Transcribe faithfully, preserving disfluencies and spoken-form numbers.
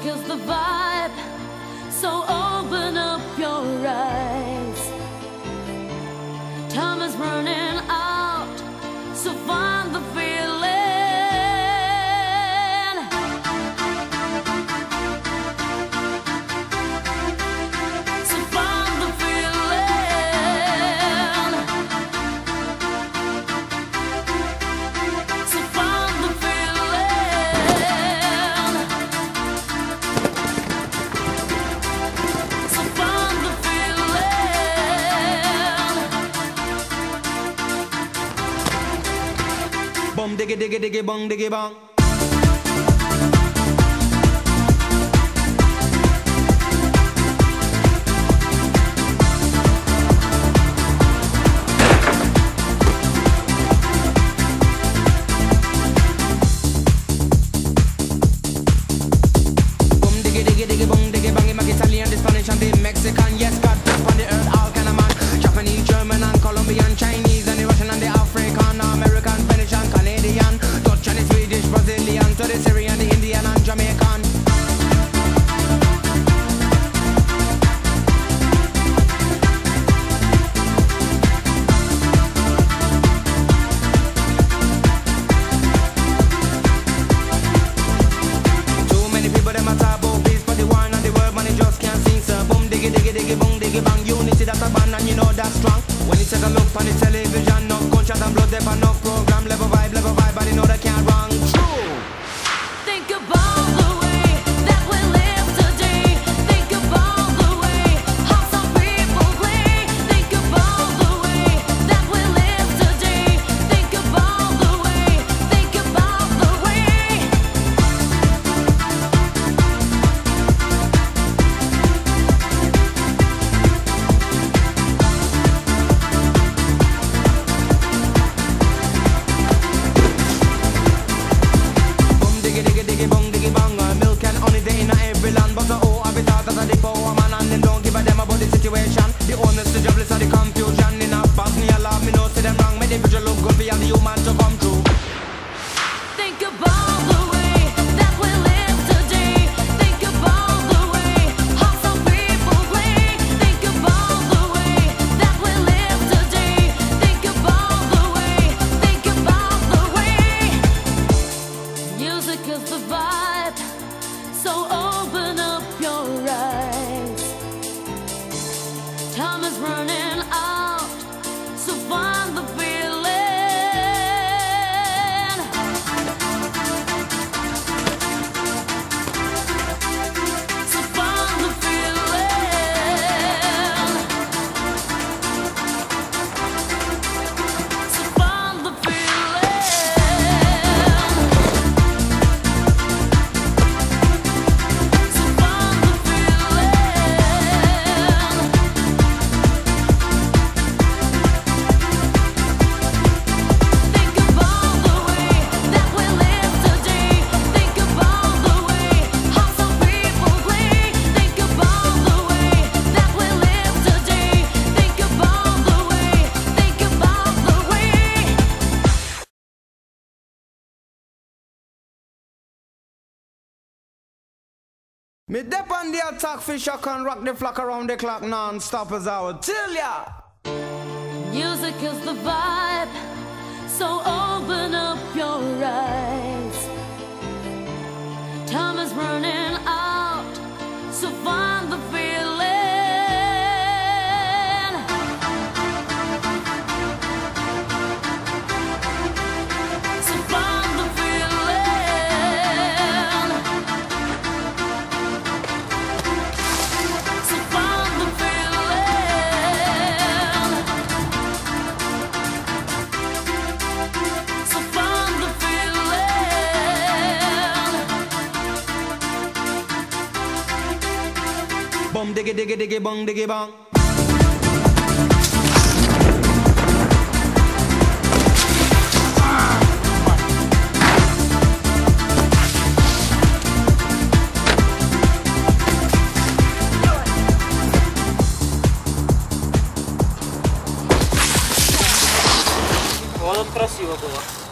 is the vibe, so open up your eyes. Time is running out, so find the feeling. So find the feeling. So find the feeling. So find the feeling. Bum diggy diggy diggy bong diggy bong. Bum diggy diggy diggy bong diggy bong. I'm Italian, the Spanish and the Mexican. Yes, God put on the earth all kind of man. Japanese, German and Colombian, Chinese and the Russian and the African, American, Finnish and Canadian, Dutch and the Swedish, Brazilian, to the Syrian, the Indian and Jamaican. Too many people them a talk about peace, but the war and the world man, they just can't sing. So boom diggy diggy diggy boom diggy bang. Unity that's a band and you know that's strong. When you take a look on the television, no gunshot and blood, there no program, level vibe, level vibe, but you know they can't wrong. True. Think about the way that we live today. Think about the way how some people play. Think about the way that we live today. Think about the way. Think about the way. Boom diggy diggy diggy bong diggy bang. Uh, Milk and honey they in a every land, but uh, oh, I be thought that the power man and them don't give a damn about the situation. The owners, the jobless, and the confusion in a Bosnia love me no see them wrong. Make the future look good for all the human to come true. Think about the way that we live today. Think about the way how some people play. Think about the way that we live today. Think about the way. Think about the way. Music is the vibe, so open up your eyes. Time is running out, so find the feeling. So find the feeling. So find the feeling. So find the feeling. Think about the way that we live today. Think about the way how some people play. Think about the way that we live today. Think about the way. Think about the way. Me dep on the attack fish, I can rock the flock around the clock non-stop as I would tell ya. Music is the vibe, so open up your eyes. Time is running out, so find the feeling. So find the feeling. So find the feeling. So find the feeling. Bum diggy diggy diggy bong diggy bong. Вот тут красиво было.